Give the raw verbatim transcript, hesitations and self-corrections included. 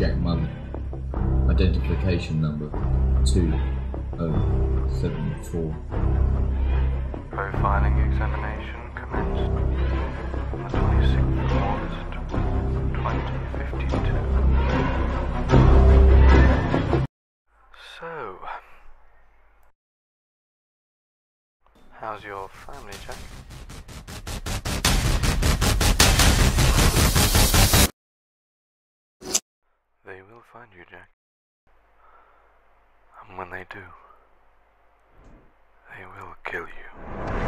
Jack Mullen. Identification number two oh seven four. Profiling examination commenced on the twenty-sixth of August, twenty fifty-two. So, how's your family, Jack? They will find you, Jack. And when they do, they will kill you.